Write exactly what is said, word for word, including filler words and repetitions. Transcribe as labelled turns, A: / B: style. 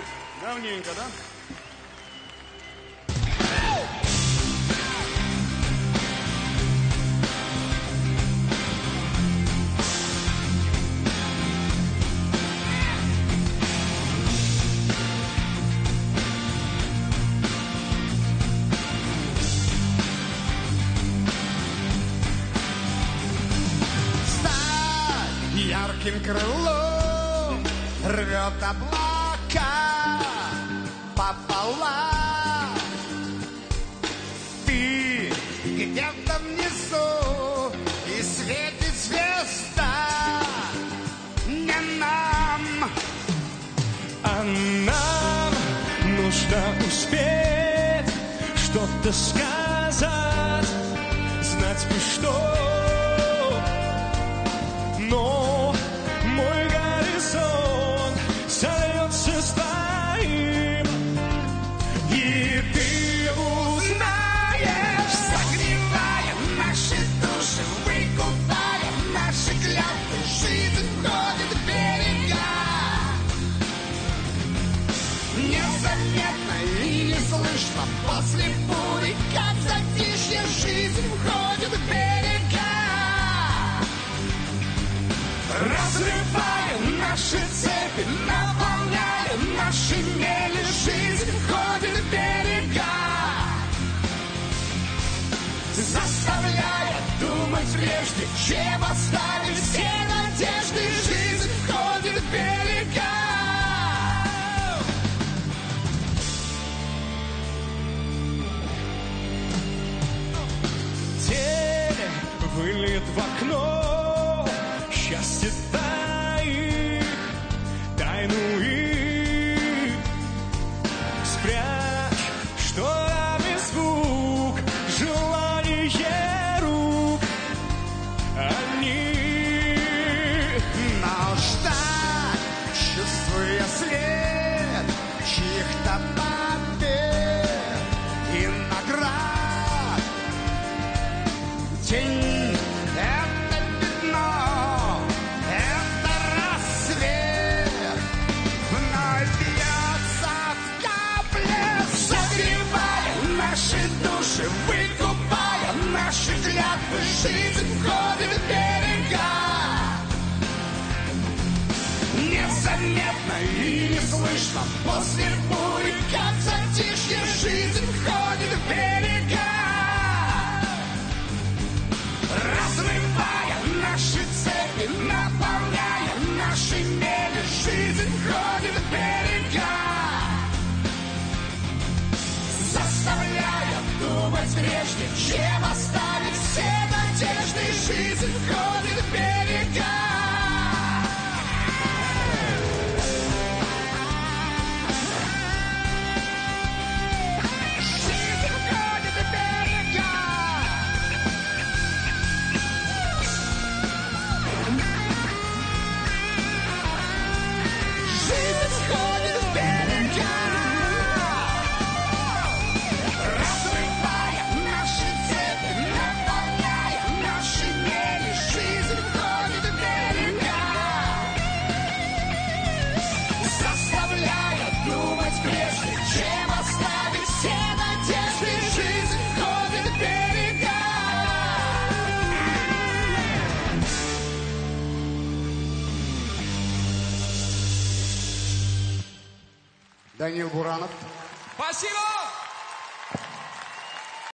A: Давненько, да?
B: Ярким крылом рвет облака пополам. Ты где-то внизу, и светит звезда не нам.
C: А нам нужно успеть что-то сказать, знать бы что. Но мой горизонт сольется с твоим, и ты узнаешь,
B: Согревая наши души, выкупая наши клятвы, жизнь входит в берега. Незаметно и неслышно после бури, как затишье, жизнь входит в берега. Разрывая наши цепи, наполняя наши мели, жизнь входит в берега. Заставляя думать прежде, чем оставить все надежды, жизнь входит в берега.
C: Тень выльет в окно, счастье тает, тайну их спрячь, шторами звук, желание рук, они.
B: Но ждать, чувствуя след чьих-то побед и наград, тень — это пятно, это рассвет, вновь бьется в капле, согревая наши души, выкупая наши клятвы, жизнь входит в берега. Незаметно и неслышно после бури, как затишье, жизнь входит в берега. Разрывая наши цепи, наполняя наши мели, жизнь входит в берега. Заставляя думать прежде, чем оставить все надежды, жизнь входит в берега. Жизнь входит в берега. Жизнь входит в берега. Разрывая наши цепи, наполняя наши мели, жизнь входит в берега. Заставляя думать прежде, чем оставить все надежды, жизнь входит в берега. Данил Буранов.
A: Спасибо!